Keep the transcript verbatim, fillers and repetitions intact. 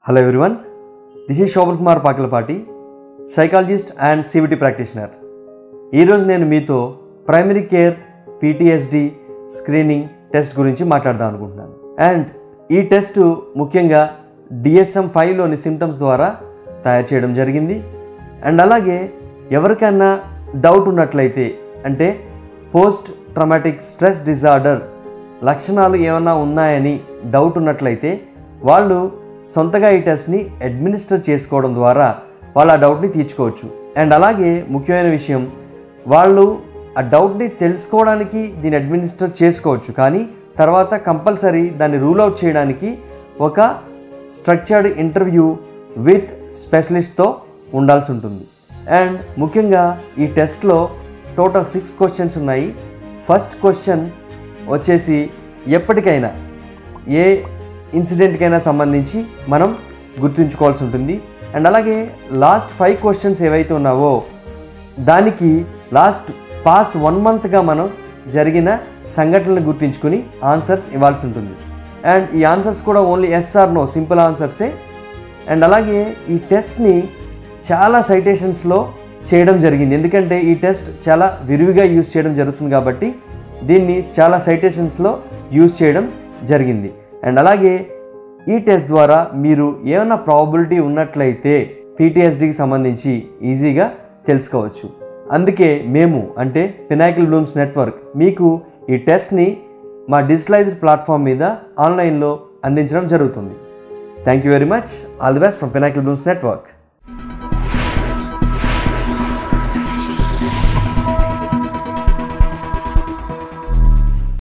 Hello everyone, this is Shobhan Kumar Pakalapati, psychologist and C B T practitioner. ఈ రోజు నేను మీతో primary care P T S D screening test గురించి మాట్లాడదాం అనుకుంటున్నాను. అండ్ ఈ టెస్ట్ ముఖ్యంగా D S M ఫైవ్ లోని సిమ్టమ్స్ ద్వారా తయారు చేయడం జరిగింది. అండ్ అలాగే ఎవరికైనా డౌట్ ఉన్నట్లయితే అంటే పోస్ట్ ట్రామాటిక్ స్ట్రెస్ డిజార్డర్ లక్షణాలు ఏమైనా ఉన్నాయని డౌట్ ఉన్నట్లయితే వాళ్ళు సొంతగా ఈ టెస్ట్ని అడ్మినిస్టర్ చేసుకోవడం ద్వారా వాళ్ళ ఆ డౌట్ని తీర్చుకోవచ్చు. అండ్ అలాగే ముఖ్యమైన విషయం, వాళ్ళు ఆ డౌట్ని తెలుసుకోవడానికి దీన్ని అడ్మినిస్టర్ చేసుకోవచ్చు, కానీ తర్వాత కంపల్సరీ దాన్ని రూల్ అవుట్ చేయడానికి ఒక స్ట్రక్చర్డ్ ఇంటర్వ్యూ విత్ స్పెషలిస్ట్తో ఉండాల్సి ఉంటుంది. అండ్ ముఖ్యంగా ఈ టెస్ట్లో టోటల్ సిక్స్ క్వశ్చన్స్ ఉన్నాయి. ఫస్ట్ క్వశ్చన్ వచ్చేసి ఎప్పటికైనా ఏ ఇన్సిడెంట్కైనా సంబంధించి మనం గుర్తుంచుకోవాల్సి ఉంటుంది. అండ్ అలాగే లాస్ట్ ఫైవ్ క్వశ్చన్స్ ఏవైతే ఉన్నావో దానికి లాస్ట్ పాస్ట్ వన్ మంత్గా మనం జరిగిన సంఘటనలను గుర్తుంచుకొని ఆన్సర్స్ ఇవ్వాల్సి ఉంటుంది. అండ్ ఈ ఆన్సర్స్ కూడా only yes or no simple ఆన్సర్సే. అండ్ అలాగే ఈ టెస్ట్ని చాలా సైటేషన్స్లో చేయడం జరిగింది, ఎందుకంటే ఈ టెస్ట్ చాలా విరివిగా యూజ్ చేయడం జరుగుతుంది కాబట్టి దీన్ని చాలా సైటేషన్స్లో యూజ్ చేయడం జరిగింది. అండ్ అలాగే ఈ టెస్ట్ ద్వారా మీరు ఏమైనా ప్రాబబిలిటీ ఉన్నట్లయితే P T S Dకి సంబంధించి ఈజీగా తెలుసుకోవచ్చు. అందుకే మేము అంటే Pinnacle Blooms Network మీకు ఈ టెస్ట్ని మా డిజిటలైజ్డ్ ప్లాట్ఫామ్ మీద ఆన్లైన్లో అందించడం జరుగుతుంది. Thank you very much. All the best from Pinnacle Blooms Network.